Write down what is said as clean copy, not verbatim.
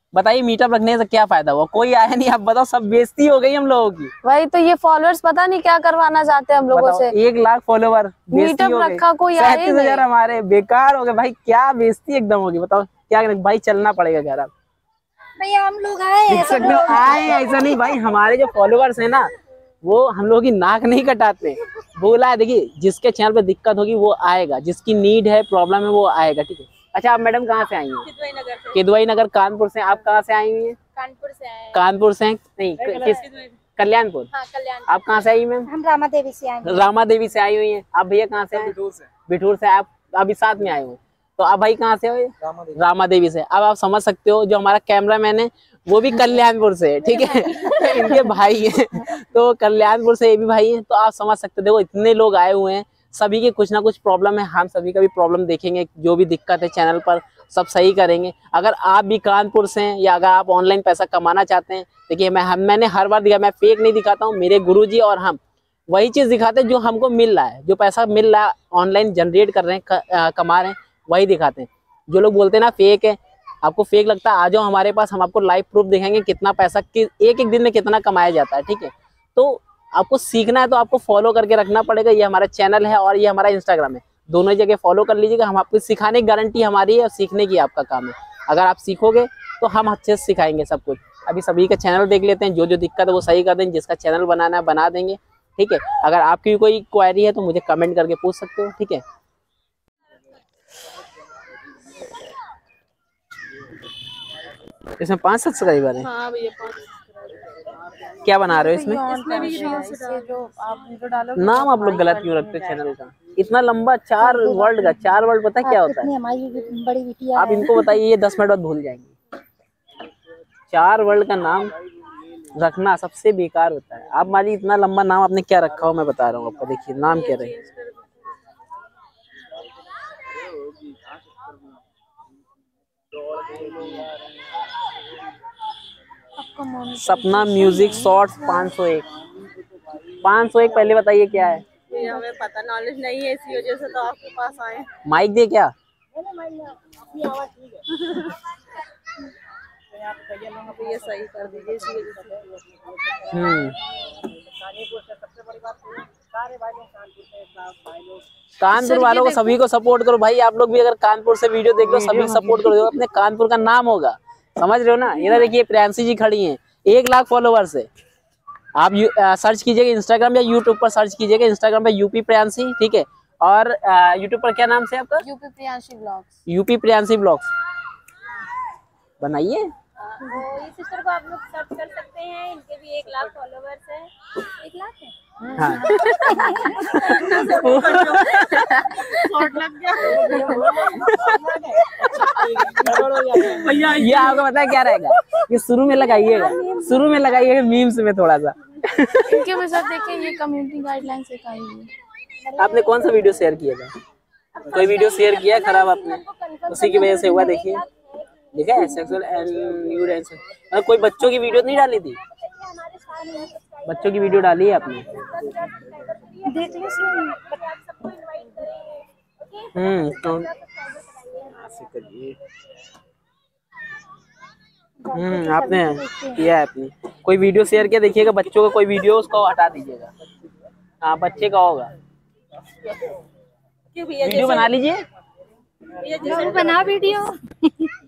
बताइए मीटअप रखने से क्या फायदा हुआ? कोई आया नहीं, आप बताओ, सब बेइज्जती हो गई हम लोगों की। वही तो, ये फॉलोअर्स पता नहीं क्या करवाना चाहते हैं हम लोगों से। 1 लाख फॉलोवर, मीटअप रखा, कोई आया ही नहीं। 37,000 हमारे बेकार हो गए भाई, क्या बेइज्जती एकदम होगी। बताओ क्या करें भाई, चलना पड़ेगा घर। आप भैया हम लोग आए ऐसा नहीं भाई, हमारे जो फॉलोवर्स है ना वो हम लोग की नाक नहीं कटाते। बोला है, देखिए जिसके चैनल पे दिक्कत होगी वो आएगा, जिसकी नीड है, प्रॉब्लम है, वो आएगा, ठीक है। अच्छा, आप मैडम कहाँ से आई हैं? किदवई नगर कानपुर से। आप कहाँ से आई हुई हैं? कानपुर से आए। कानपुर से नहीं, कल्याणपुर। हाँ, कल्याण। आप कहाँ से आई मैम? हम रामा देवी से आए। रामा देवी से आई हुई हैं। आप भैया कहाँ से आए? बिठूर से। आप अभी साथ में आए हुए, तो आप भाई कहाँ से हो? रामा देवी से। अब आप समझ सकते हो, जो हमारा कैमरामैन है वो भी कल्याणपुर से, ठीक है। इनके भाई हैं, तो कल्याणपुर से ये भी भाई हैं, तो आप समझ सकते हो। देखो इतने लोग आए हुए हैं, सभी के कुछ ना कुछ प्रॉब्लम है, हम सभी का भी प्रॉब्लम देखेंगे, जो भी दिक्कत है चैनल पर सब सही करेंगे। अगर आप भी कानपुर से हैं या अगर आप ऑनलाइन पैसा कमाना चाहते हैं, देखिए मैंने हर बार दिखा, मैं फेक नहीं दिखाता हूँ। मेरे गुरुजी और हम वही चीज दिखाते हैं जो हमको मिल रहा है, जो पैसा मिल रहा है, ऑनलाइन जनरेट कर रहे हैं, कमा रहे हैं, वही दिखाते हैं। जो लोग बोलते हैं ना फेक है, आपको फेक लगता है, आ जाओ हमारे पास, हम आपको लाइव प्रूफ दिखाएंगे कितना पैसा एक दिन में कितना कमाया जाता है, ठीक है। तो आपको सीखना है तो आपको फॉलो करके रखना पड़ेगा। ये हमारा चैनल है और ये हमारा इंस्टाग्राम है, दोनों जगह फॉलो कर लीजिएगा। हम आपको सिखाने की गारंटी हमारी है और सीखने की आपका काम है। अगर आप सीखोगे तो हम अच्छे से सिखाएंगे सब कुछ। अभी सभी का चैनल देख लेते हैं, जो जो दिक्कत है वो सही कर देंगे, जिसका चैनल बनाना है बना देंगे, ठीक है। अगर आपकी कोई क्वेरी है तो मुझे कमेंट करके पूछ सकते हो, ठीक है। इसमें 5 सब्सक्राइबर है। हाँ भैया, क्या बना रहे हो इसमें? नाम आप लोग गलत क्यों रखते हो चैनल का? इतना लंबा 4 वर्ड का, 4 वर्ड पता क्या होता है? बड़ी बिटिया आप इनको बताइए, ये 10 मिनट बाद भूल जाएंगे। 4 वर्ड का नाम रखना सबसे बेकार होता है। आप मान लीजिए इतना लंबा नाम आपने क्या रखा हो, मैं बता रहा हूँ आपको। देखिए नाम क्या रहे, सपना म्यूजिक शॉर्ट्स 501। 501 पहले बताइए क्या है? हमें पता, नॉलेज नहीं है, इसी वजह से तो आपके पास आए। माइक दे क्या? ये सही कर दीजिए, इसी वजह से। कानपुर वालों को सभी को सपोर्ट करो भाई। आप लोग भी अगर कानपुर से वीडियो देख लो, सभी सपोर्ट करो, अपने कानपुर का नाम होगा, समझ रहे हो ना। इधर देखिए प्रियांशी जी खड़ी हैं, 1 लाख फॉलोवर्स है। आप सर्च कीजिएगा इंस्टाग्राम या यूट्यूब पर सर्च कीजिएगा। इंस्टाग्राम पे यूपी प्रियांशी, ठीक है। और यूट्यूब पर क्या नाम से आपका? UP Priyanshi blogs. UP Priyanshi blogs बनाइए। ये सिस्टर को आप लोग सर्च कर सकते हैं, इनके भी 1 लाख फॉलोवर्स है। 1 लाख है। हाँ। ये आपको पता है क्या रहेगा? ये शुरू में लगाइएगा मीम्स में थोड़ा सा। इनके भी सर देखिए, ये कम्युनिटी गाइडलाइन से का ही है। आपने कौन सा वीडियो शेयर किया था? कोई वीडियो शेयर किया खराब आपने, उसी की वजह से हुआ। देखिए देखा है, सेक्सुअल एंड न्यूड एंड कोई बच्चों की वीडियो नहीं डाली थी? बच्चों की वीडियो डाली है आपने? देख लो आपने किया है आपने कोई वीडियो शेयर किया, देखिएगा बच्चों का कोई वीडियो, उसको हटा दीजिएगा। हाँ बच्चे का होगा, क्यों भैया वीडियो बना लीजिए। बना वीडियो।